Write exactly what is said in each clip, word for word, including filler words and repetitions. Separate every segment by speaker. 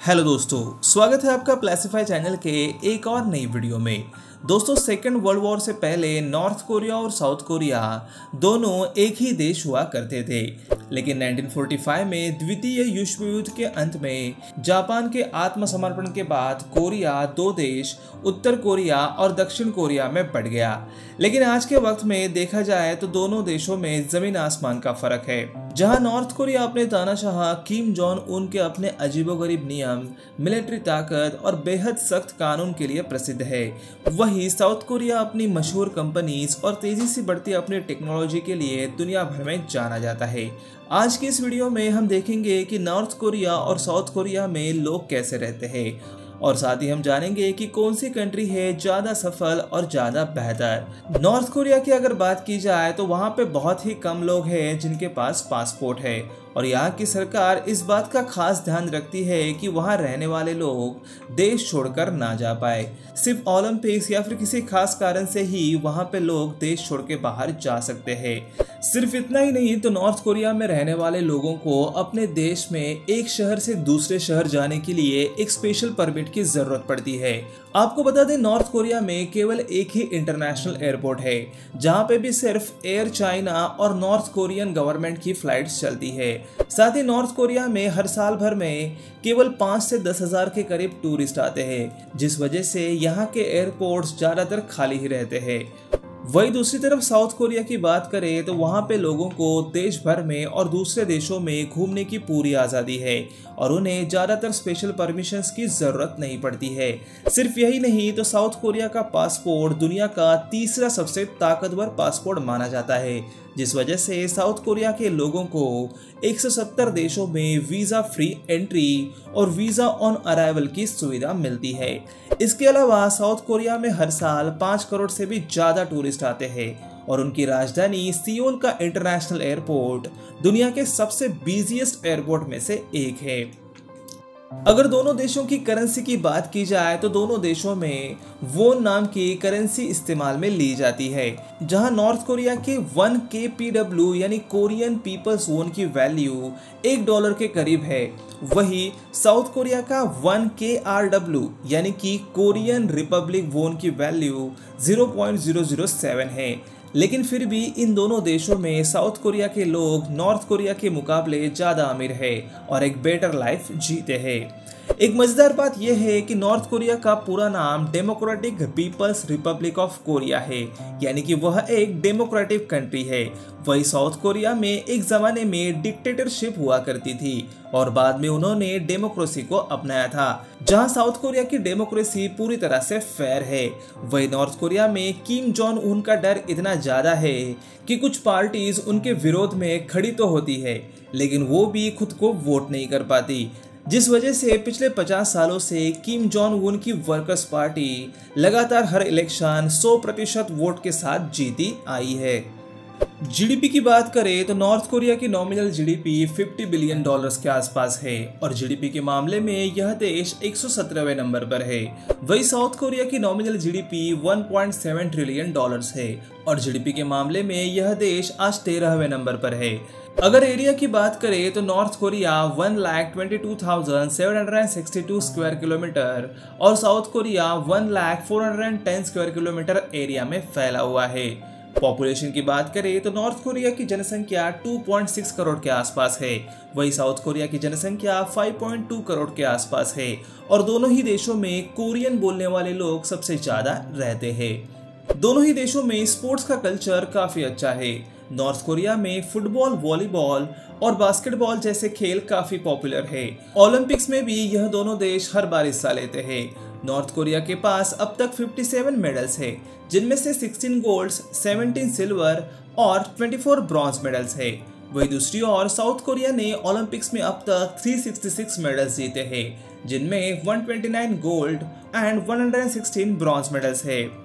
Speaker 1: Hello दोस्तों, स्वागत है आपका प्लेसिफाई चैनल के एक और नई वीडियो में। दोस्तों, सेकेंड वर्ल्ड वॉर से पहले नॉर्थ कोरिया और साउथ कोरिया दोनों एक ही देश हुआ करते थे, लेकिन नाइनटीन फोर्टी फाइव में द्वितीय विश्व युद्ध के अंत में जापान के आत्मसमर्पण के बाद कोरिया दो देश उत्तर कोरिया और दक्षिण कोरिया में बढ़ गया। लेकिन आज के वक्त में देखा जाए तो दोनों देशों में जमीन आसमान का फर्क है। जहां नॉर्थ कोरिया अपने तानाशाह किम जोंग उन के अपने अजीबोगरीब नियम, मिलिट्री ताकत और बेहद सख्त कानून के लिए प्रसिद्ध है, वहीं साउथ कोरिया अपनी मशहूर कंपनीज और तेजी से बढ़ती अपनी टेक्नोलॉजी के लिए दुनिया भर में जाना जाता है। आज की इस वीडियो में हम देखेंगे कि नॉर्थ कोरिया और साउथ कोरिया में लोग कैसे रहते हैं, और साथ ही हम जानेंगे कि कौन सी कंट्री है ज़्यादा सफल और ज़्यादा बेहतर। नॉर्थ कोरिया की अगर बात की जाए तो वहाँ पे बहुत ही कम लोग हैं जिनके पास पासपोर्ट है, और यहाँ की सरकार इस बात का खास ध्यान रखती है कि वहाँ रहने वाले लोग देश छोड़कर ना जा पाए। सिर्फ ओलंपिक्स या फिर किसी खास कारण से ही वहाँ पे लोग देश छोड़ के बाहर जा सकते हैं। सिर्फ इतना ही नहीं तो नॉर्थ कोरिया में रहने वाले लोगों को अपने देश में एक शहर से दूसरे शहर जाने के लिए एक स्पेशल परमिट की जरूरत पड़ती है। आपको बता दें, नॉर्थ कोरिया में केवल एक ही इंटरनेशनल एयरपोर्ट है, जहां पे भी सिर्फ एयर चाइना और नॉर्थ कोरियन गवर्नमेंट की फ्लाइट्स चलती है। साथ ही नॉर्थ कोरिया में हर साल भर में केवल पाँच से दस हजार के करीब टूरिस्ट आते हैं, जिस वजह से यहाँ के एयरपोर्ट्स ज्यादातर खाली ही रहते हैं। वही दूसरी तरफ साउथ कोरिया की बात करें तो वहाँ पे लोगों को देश भर में और दूसरे देशों में घूमने की पूरी आज़ादी है, और उन्हें ज़्यादातर स्पेशल परमिशंस की ज़रूरत नहीं पड़ती है। सिर्फ यही नहीं तो साउथ कोरिया का पासपोर्ट दुनिया का तीसरा सबसे ताकतवर पासपोर्ट माना जाता है, जिस वजह से साउथ कोरिया के लोगों को एक सौ सत्तर देशों में वीज़ा फ्री एंट्री और वीज़ा ऑन अराइवल की सुविधा मिलती है। इसके अलावा साउथ कोरिया में हर साल पाँच करोड़ से भी ज़्यादा टूरिस्ट आते हैं, और उनकी राजधानी सियोल का इंटरनेशनल एयरपोर्ट दुनिया के सबसे बिजिएस्ट एयरपोर्ट में से एक है। अगर दोनों देशों की करेंसी की बात की जाए तो दोनों देशों में वोन नाम की करेंसी इस्तेमाल में ली जाती है, जहां नॉर्थ कोरिया के वन के पी डब्ल्यू यानी कोरियन पीपल्स वोन की वैल्यू एक डॉलर के करीब है। वही साउथ कोरिया का वन के आर डब्ल्यू यानी कि कोरियन रिपब्लिक वोन की value zero point zero zero seven है। लेकिन फिर भी इन दोनों देशों में साउथ कोरिया के लोग नॉर्थ कोरिया के मुकाबले ज़्यादा अमीर है और एक बेटर लाइफ जीते हैं। एक मजेदार बात यह है कि नॉर्थ कोरिया का पूरा नाम democratic people's republic of Korea है, यानी कि वह एक डेमोक्रेटिक कंट्री है। वही साउथ कोरिया में एक जमाने में डिक्टेटरशिप हुआ करती थी, और बाद में उन्होंने डेमोक्रेसी को अपनाया था, जहां साउथ कोरिया की डेमोक्रेसी पूरी तरह से फेयर है। वही नॉर्थ कोरिया में किम जोंग उन का डर इतना ज्यादा है कि कुछ पार्टीज उनके विरोध में खड़ी तो होती है, लेकिन वो भी खुद को वोट नहीं कर पाती, जिस वजह से पिछले पचास सालों से किम जोंग उन की वर्कर्स पार्टी लगातार हर इलेक्शन सौ प्रतिशत वोट के साथ जीती आई है। जीडीपी की बात करें तो नॉर्थ कोरिया की नॉमिनल जीडीपी पचास बिलियन डॉलर्स के आसपास है, और जीडीपी के मामले में यह देश एक सौ सत्रहवें नंबर पर है। वही साउथ कोरिया की नॉमिनल जीडीपी एक पॉइंट सात ट्रिलियन डॉलर्स है, और जीडीपी के मामले में यह देश आज तेरहवें नंबर पर है। अगर एरिया की बात करें तो North Korea one lakh twenty two thousand seven hundred sixty two square kilometre और South Korea one lakh four hundred ten square kilometre area में फैला हुआ है। पॉपुलेशन की बात करें तो नॉर्थ कोरिया की जनसंख्या दो पॉइंट छह करोड़ के आसपास है, वही साउथ कोरिया की जनसंख्या पाँच पॉइंट दो करोड़ के आसपास है, और दोनों ही देशों में कोरियन बोलने वाले लोग सबसे ज्यादा रहते हैं। दोनों ही देशों में स्पोर्ट्स का कल्चर काफी अच्छा है। नॉर्थ कोरिया में फुटबॉल, वॉलीबॉल और बास्केटबॉल जैसे खेल काफी पॉपुलर है। ओलंपिक्स में भी यह दोनों देश हर बार हिस्सा लेते हैं। नॉर्थ कोरिया के पास अब तक सत्तावन मेडल्स है, जिनमें से सोलह गोल्ड्स, सत्रह सिल्वर और चौबीस ब्रॉन्ज मेडल्स है। वही दूसरी ओर साउथ कोरिया ने ओलंपिक्स में अब तक तीन सौ छियासठ मेडल्स जीते हैं, जिनमें एक सौ उनतीस गोल्ड एंड एक सौ सोलह ब्रॉन्ज मेडल्स है।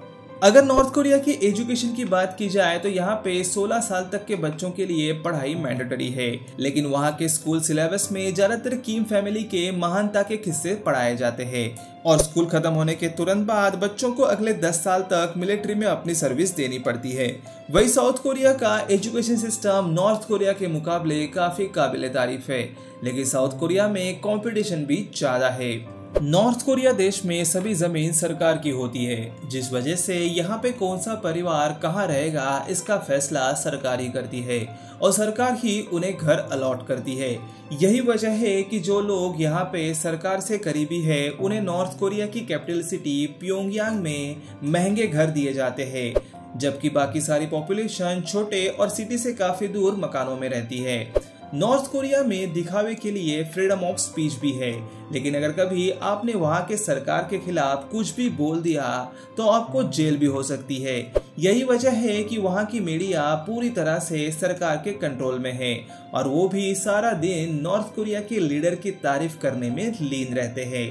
Speaker 1: अगर नॉर्थ कोरिया की एजुकेशन की बात की जाए तो यहाँ पे सोलह साल तक के बच्चों के लिए पढ़ाई मैंडेटरी है, लेकिन वहाँ के स्कूल सिलेबस में ज्यादातर किम फैमिली के महानता के किस्से पढ़ाए जाते हैं और स्कूल खत्म होने के तुरंत बाद बच्चों को अगले दस साल तक मिलिट्री में अपनी सर्विस देनी पड़ती है। वही साउथ कोरिया का एजुकेशन सिस्टम नॉर्थ कोरिया के मुकाबले काफी काबिले तारीफ है, लेकिन साउथ कोरिया में कंपटीशन भी ज्यादा है। नॉर्थ कोरिया देश में सभी जमीन सरकार की होती है, जिस वजह से यहाँ पे कौन सा परिवार कहाँ रहेगा इसका फैसला सरकार ही करती है और सरकार ही उन्हें घर अलॉट करती है। यही वजह है कि जो लोग यहाँ पे सरकार से करीबी है उन्हें नॉर्थ कोरिया की कैपिटल सिटी प्योंगयांग में महंगे घर दिए जाते हैं, जबकि बाकी सारी पॉपुलेशन छोटे और सिटी से काफी दूर मकानों में रहती है। नॉर्थ कोरिया में दिखावे के लिए फ्रीडम ऑफ स्पीच भी है, लेकिन अगर कभी आपने वहां के सरकार के खिलाफ कुछ भी बोल दिया तो आपको जेल भी हो सकती है। यही वजह है कि वहां की मीडिया पूरी तरह से सरकार के कंट्रोल में है और वो भी सारा दिन नॉर्थ कोरिया के लीडर की तारीफ करने में लीन रहते हैं।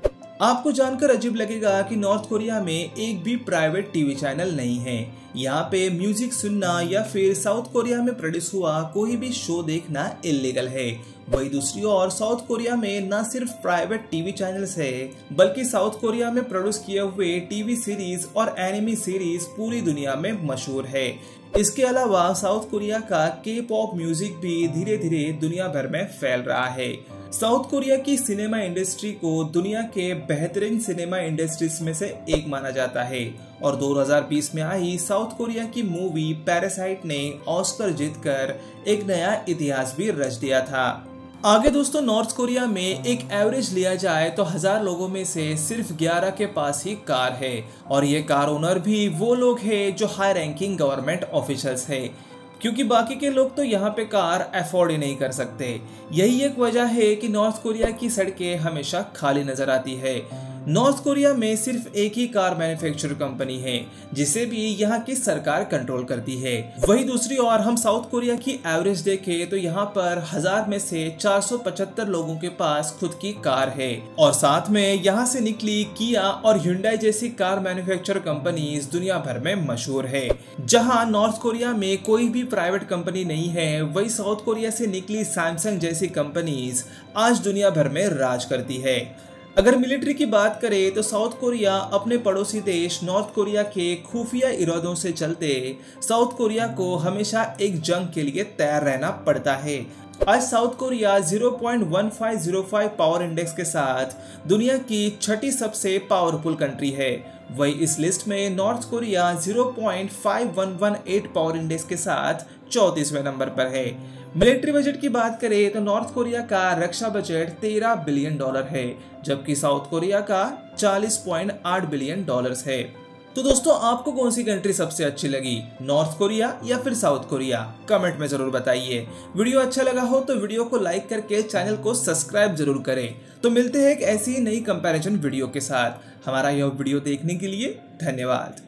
Speaker 1: आपको जानकर अजीब लगेगा कि नॉर्थ कोरिया में एक भी प्राइवेट टीवी चैनल नहीं है। यहाँ पे म्यूजिक सुनना या फिर साउथ कोरिया में प्रोड्यूस हुआ कोई भी शो देखना इलीगल है। वही दूसरी ओर साउथ कोरिया में न सिर्फ प्राइवेट टीवी चैनल्स है, बल्कि साउथ कोरिया में प्रोड्यूस किए हुए टीवी सीरीज और एनिमी सीरीज पूरी दुनिया में मशहूर है। इसके अलावा साउथ कोरिया का के पॉप म्यूजिक भी धीरे धीरे दुनिया भर में फैल रहा है। साउथ कोरिया की सिनेमा इंडस्ट्री को दुनिया के बेहतरीन सिनेमा इंडस्ट्रीज में से एक माना जाता है और दो हज़ार बीस में आई साउथ कोरिया की मूवी पैरासाइट ने ऑस्कर जीतकर एक नया इतिहास भी रच दिया था। आगे दोस्तों, नॉर्थ कोरिया में एक एवरेज लिया जाए तो हजार लोगों में से सिर्फ ग्यारह के पास ही कार है और ये कार ओनर भी वो लोग हैं जो हाई रैंकिंग गवर्नमेंट ऑफिशियल्स है, क्योंकि बाकी के लोग तो यहाँ पे कार अफोर्ड ही नहीं कर सकते। यही एक वजह है कि नॉर्थ कोरिया की सड़कें हमेशा खाली नजर आती है। नॉर्थ कोरिया में सिर्फ एक ही कार मैन्युफैक्चरर कंपनी है जिसे भी यहाँ की सरकार कंट्रोल करती है। वही दूसरी ओर हम साउथ कोरिया की एवरेज देखें तो यहाँ पर हजार में से चार सौ पचहत्तर लोगों के पास खुद की कार है और साथ में यहाँ से निकली किया और ह्युंडई जैसी कार मैन्युफैक्चरर कंपनीज दुनिया भर में मशहूर है। जहाँ नॉर्थ कोरिया में कोई भी प्राइवेट कंपनी नहीं है, वही साउथ कोरिया से निकली सैमसंग जैसी कंपनीज आज दुनिया भर में राज करती है। अगर मिलिट्री की बात करें तो साउथ कोरिया अपने पड़ोसी देश नॉर्थ कोरिया के खुफिया इरादों से चलते साउथ कोरिया को हमेशा एक जंग के लिए तैयार रहना पड़ता है। आज South Korea zero point one five zero five power index के साथ दुनिया की छठी सबसे पावरफुल कंट्री है। वही इस लिस्ट में North Korea zero point five one one eight power index के साथ चौंतीसवें नंबर पर है। मिलिट्री बजट की बात करें तो नॉर्थ कोरिया का रक्षा बजट तेरह बिलियन डॉलर है, जबकि साउथ कोरिया का चालीस पॉइंट आठ बिलियन डॉलर्स है। तो दोस्तों, आपको कौन सी कंट्री सबसे अच्छी लगी, नॉर्थ कोरिया या फिर साउथ कोरिया? कमेंट में जरूर बताइए। वीडियो अच्छा लगा हो तो वीडियो को लाइक करके चैनल को सब्सक्राइब जरूर करें। तो मिलते हैं एक ऐसी ही नई कंपैरिजन वीडियो के साथ। हमारा यह वीडियो देखने के लिए धन्यवाद।